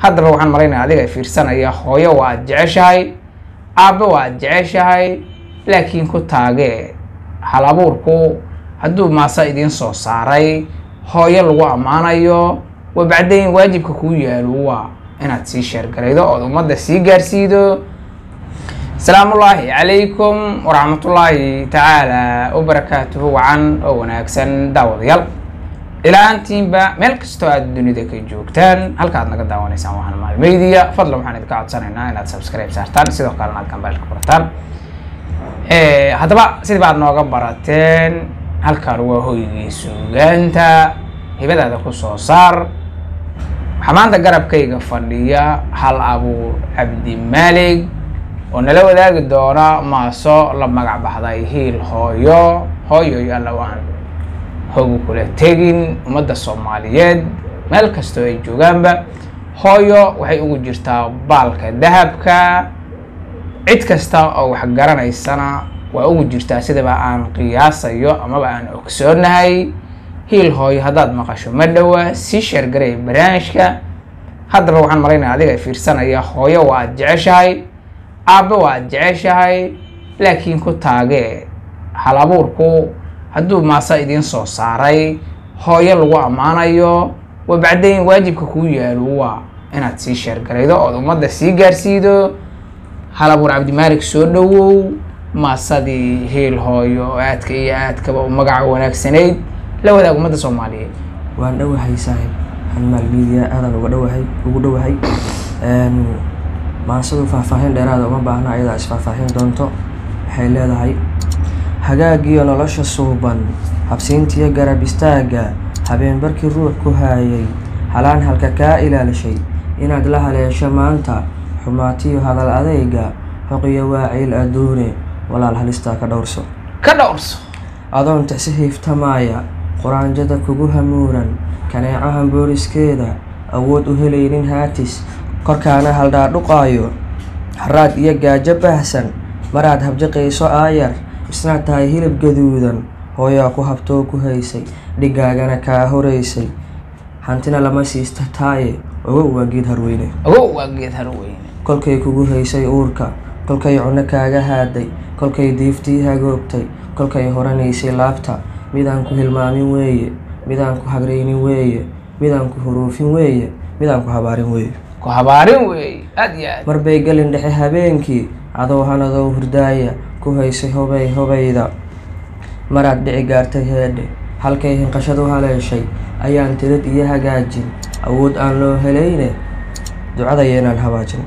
haddaba waxaan malaynayaa adiga fiirsanaya hooyo waa jeceshahay, aabbo waa jeceshahay, laakiin ku taagee hal abuurku hadduu maasa idiin soo saaray hooyo lagu ammaanayo wabacdayn waajibka kuu yaalo waa inaad sii sheergaraydo ood ummadda sii gaarsiido. asalaamullaahi calaykum waraxmatullaahi tacaala wabarakaatuhu. wacan oo wanaagsan daawadayaal ilaantiinba meel kastoo aad dunida ka joogtaan halka aad naga daawanaysaan waa Hanmaal Media. fadlan waxaan idinka codsanaynaa inaad subscribe saartaan, sidoo kalena aad gambalka furataan. haddaba sidii baad nooga barateen halkaan waa hoygii suugaanta hibadaada ku soo saar. waxaa maanta garabkayga fadhiya hal abuur Cabdi Maalig oo nala wadaagi doona maaso la magac baxday hiil hooyo. hooyo alla waan hoogu kula tegin ummadda Soomaaliyeed meel kastoo ay joogaanba. hooyo waxay ugu jirtaa baalka dahabka, cid kasta oo wax garanaysana waa ugu jirtaa sidaba aan qiyaasayo amaba aan ogsoonahay. hiil hooyo haddaad maqasho ma dhowa sii sheergaray barnaamijka. haddaba waxaan malaynayaa adiga fiirsanaya hooyo waa jeceshahay, aabbo waa jeceshahay, laakiin ku taagee hal abuurku hadduu maasa idiin soo saaray hooyo lagu ammaanayo wabacdayn waajibka kuu yaalo waa inaad sii sheergaraydo ood ummadda sii gaarsiido. hal abuur Cabdi Maalig soo dhowow. maasadii hiil hooyo oo aadka iyo aadkaba u magaca wanaagsanayd la wadaag ummadda Soomaaliyeed. waan dhowahay saaxiib Hanmaal Media, aadan ugu dhowahay. maasadu faahfaahin dheeraada uma baahna, ayadaa isfaahfaahin doonto. waxay leedahay hagaagiyo nolosha suuban, habsiintiyo garab istaaga, habeenbarkii ruux ku haayay, halaan halka kaa ilaalishay, inaad la haleesho maanta, xumaatiyo hadal adayga, xoqiyo waaciil adduune, walaal halistaa ka dhowrso adoon tacsi hiiftamaaya, quraanjada kugu hamuuran, kaneecahan booliskeeda, awood u helaynin haatis, korkaana haldhaadhuqaayo, haraad iyo gaajo baahsan, maraad habjaqayso aayar, isnaad tahay hilib gaduudan, hooyaa ku habtoo ku haysay, dhigaagana kaa horaysay, hantina lama siista taaye, ogow waa geed harweyne. kolkay kugu haysay uurka, kolkay cunno kaaga haaday, kolkay diiftii hagoogtay, kolkay horanaysay laabta, midaan ku hilmaamin weeye, midaan ku hagraynin weeye, midaan ku huruufin weeye, midaan ku habaarin weeye. aad iyo aad marbay gelin dhexe habeenkii adoo hanadoo hurdaaya ku haysay hobayda, maraad dhici gaartay heedhe, halkay hinqashadu haleeshay, ayaan tirad iyo hagaajin, awood aan loo helayne, ducada yeenaan habaajin.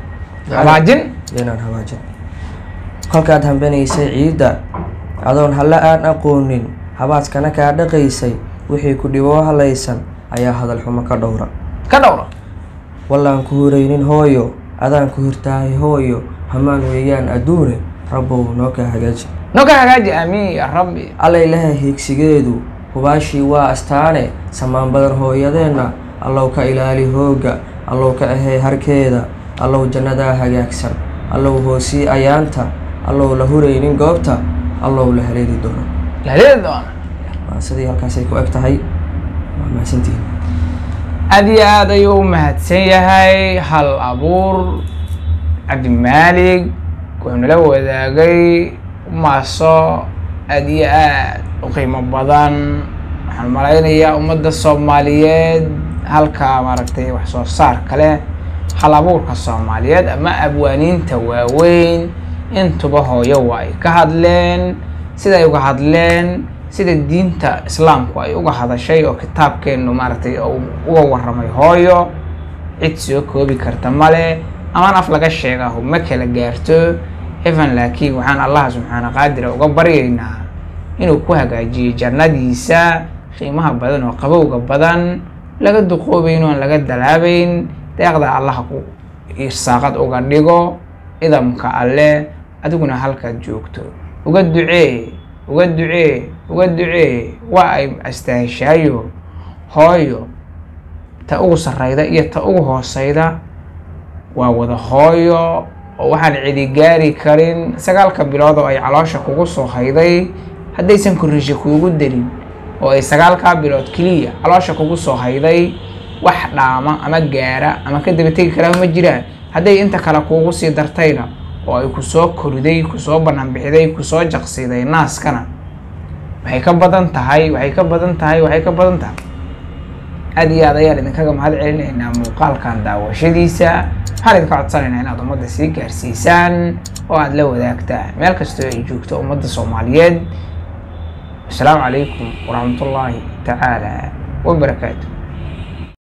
kolkaad hambanaysay ciidda adoon halle aan aqoonin, habaaskana kaa dhaqaysay, wixii ku dhiboo halaysan ayaa hadal xumo ka dhowra. wallaan ku huraynin hooyo, adaan ku hirtaahay hooyo, hamaan weeyaan adduune, rabbow noo kaa hagaaji. aamiin ya rabbi. allay laha hiigsigeedu hubaashii waa astaane, samaan badan hooyadeenna, allow ka ilaali hooga, allow ka ahey harkeeda, allow jannadaa hagaagsan, allow hoosii ayaanta, allow la huraynin goobta, allow la haleeli doono. sidii halkaasay ku eg tahay. waa mahadsantihiin. aad iyo aad ayuu u mahadsan yahay hal abuur Cabdi Maalig. wuxuu nala wadaagay maaso aad iyo aad u qiimo badan. waxaan malaynayaa ummadda Soomaaliyeed halka maaragtay wax soo saar kale hal abuurka Soomaaliyeed ama abwaaniinta waaweyn intuba hooyo waa ay ka hadleen, sida ay uga hadleen sida diinta islaamku ay uga hadashay oo kitaabkeenu maaragtay uga warramay hooyo. cid soo koobi karta male amaan af laga sheegaho ma kala gaarto. laakiin waxaan allah subxaana qaadira uga baryaynaa inuu ku hagaajiyo jannadiisa qiimaha badan oo qabowga badan, laga duqoobayn oo laga dalaabayn, deeqda allah ku irsaaqad uga dhigo. idamka alle adiguna halkaad joogto uga ducee waa ay astaahishaayo hooyo. ta ugu sarrayda iyo ta ugu hoosayda waa wada hooyo oo waxaan cidi gaari karin. 9 bilood oo ay caloosha kugu soo hayday haddaysan korriisha kuugu darin oo ay 9 bilood keliya caloosha kugu soo hayday wax dhaama ama gaara ama ka daba tegi karaa ma jiraan. hadday inta kale kuugu sii dartayna oo ay kusoo koriday, kusoo banaan bixiday, kusoo jaqsiday naaskana waxay ka badan tahay aad iyo aad ayaan idinkaga mahad celinaynaa muuqaalkan daawashadiisa. waxaan idinka codsanaynaa inaad ummadda sii gaarsiisaan oo aad la wadaagtaan meel kastoo ay joogto ummadda Soomaaliyeed. السلام عليكم ورحمة الله تعالى وبركاته.